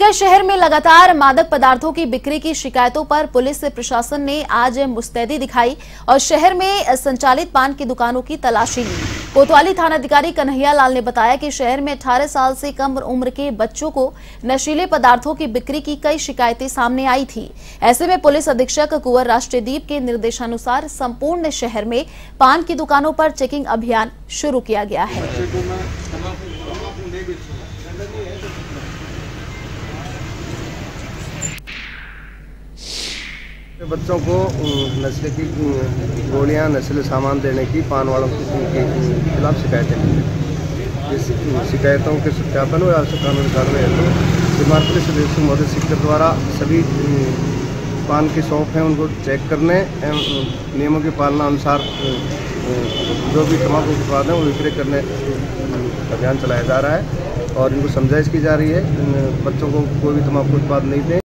सीकर शहर में लगातार मादक पदार्थों की बिक्री की शिकायतों पर पुलिस प्रशासन ने आज मुस्तैदी दिखाई और शहर में संचालित पान की दुकानों की तलाशी ली। कोतवाली थानाधिकारी कन्हैया लाल ने बताया कि शहर में 18 साल से कम उम्र के बच्चों को नशीले पदार्थों की बिक्री की कई शिकायतें सामने आई थी। ऐसे में पुलिस अधीक्षक कुंवर राष्ट्रदीप के निर्देशानुसार संपूर्ण शहर में पान की दुकानों पर चेकिंग अभियान शुरू किया गया है। बच्चों को नशे की गोलियां, नशीले सामान देने की पान वालों के खिलाफ शिकायतें मिली। इस शिकायतों के सत्यापन और आवश्यक कानूनी कार्रवाई हेतु सीमांत पुलिस अधीक्षक महोदय सीकर द्वारा सभी पान की शॉप हैं उनको चेक करने एवं नियमों की पालना अनुसार जो भी तंबाकू उत्पाद हैं वो विक्रय करने अभियान चलाया जा रहा है और इनको समझाइश की जा रही है बच्चों को कोई भी तंबाकू उत्पाद नहीं दें।